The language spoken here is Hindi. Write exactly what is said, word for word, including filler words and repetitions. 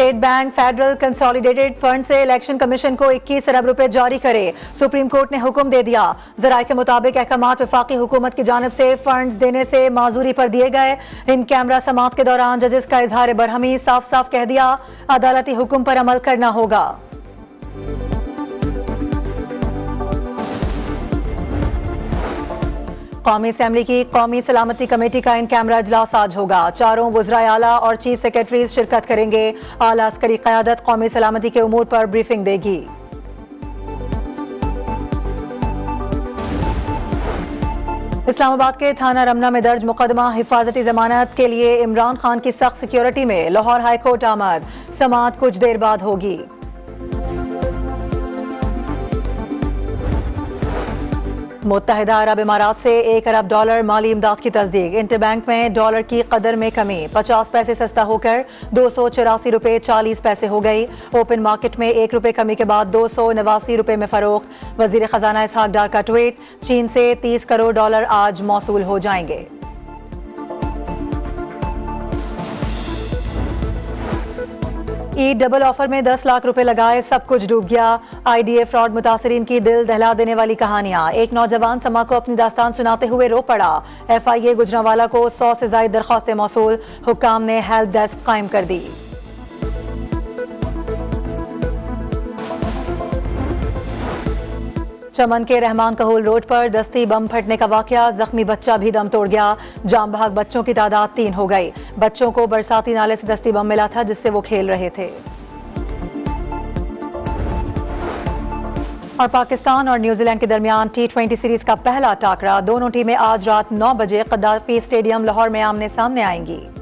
State bank federal consolidated fund से इलेक्शन कमीशन को इक्कीस अरब रुपए जारी करे। सुप्रीम कोर्ट ने हुक्म दे दिया। जराये के मुताबिक अहकामात वफाकी हुकूमत की जानिब से फंड्स देने से माजूरी पर दिए गए। इन कैमरा समाअत के दौरान जजेस का इजहार बरहमी, साफ साफ कह दिया अदालती हुक्म पर अमल करना होगा। कौमी असेंबली की कौमी सलामती कमेटी का इन कैमरा इजलास आज होगा। चारों वज़राए आला और चीफ सेक्रेटरीज शिरकत करेंगे। आला अस्करी क़यादत कौमी सलामती के उमूर पर ब्रीफिंग देगी। इस्लामाबाद के थाना रमना में दर्ज मुकदमा हिफाजती जमानत के लिए इमरान खान की सख्त सिक्योरिटी में लाहौर हाई कोर्ट आमद। समाअत कुछ देर बाद होगी। मुत्तहिदा अरब इमारात से एक अरब डॉलर माली इमदाद की तस्दीक। इंटरबैंक में डॉलर की कदर में कमी, पचास पैसे सस्ता होकर दो सौ चौरासी रुपये चालीस पैसे हो गई। ओपन मार्केट में एक रुपये कमी के बाद दो सौ नवासी रुपये में फरोख्त। वजीर खजाना इसहाक डार का ट्वीट, चीन से तीस करोड़ डॉलर आज मौसूल हो जाएंगे। ईद डबल ऑफर में दस लाख रुपए लगाए, सब कुछ डूब गया। आईडीए फ्रॉड मुतासरीन की दिल दहला देने वाली कहानियां। एक नौजवान समा को अपनी दास्तान सुनाते हुए रो पड़ा। एफआईए गुजरांवाला को सौ से ज्यादा दरख्वास्तें मौसूल। हुक्काम ने हेल्प डेस्क कायम कर दी। चमन के रहमान कहोल रोड पर दस्ती बम फटने का वाकया, जख्मी बच्चा भी दम तोड़ गया। जाम बहक बच्चों की तादाद तीन हो गई। बच्चों को बरसाती नाले से दस्ती बम मिला था जिससे वो खेल रहे थे। और पाकिस्तान और न्यूजीलैंड के दरमियान टी ट्वेंटी सीरीज का पहला टाकरा। दोनों टीमें आज रात नौ बजे कद्दाफी स्टेडियम लाहौर में आमने सामने आएंगी।